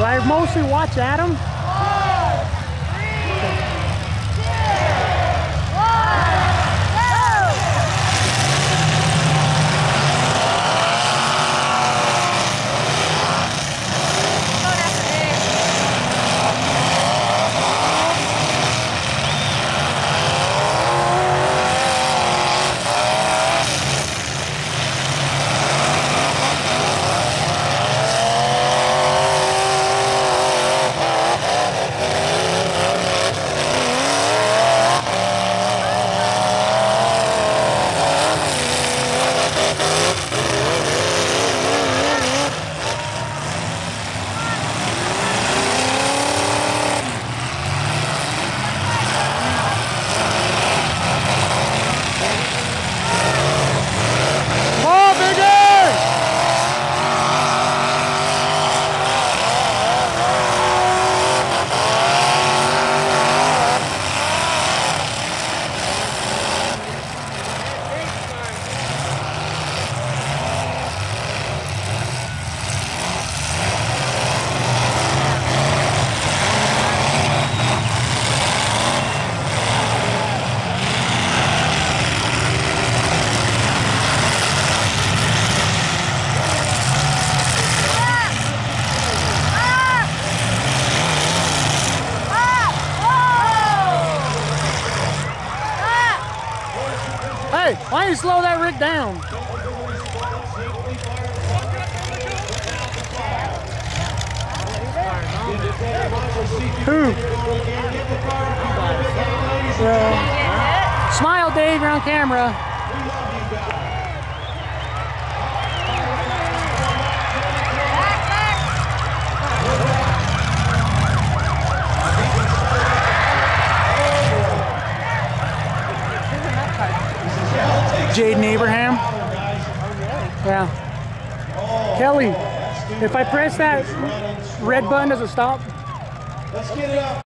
So I mostly watch Adam. Hey, why don't you slow that rig down? Who? Smile, Dave, you're on camera. Jaden Abraham. Yeah. Kelly, if I press that red button, does it stop?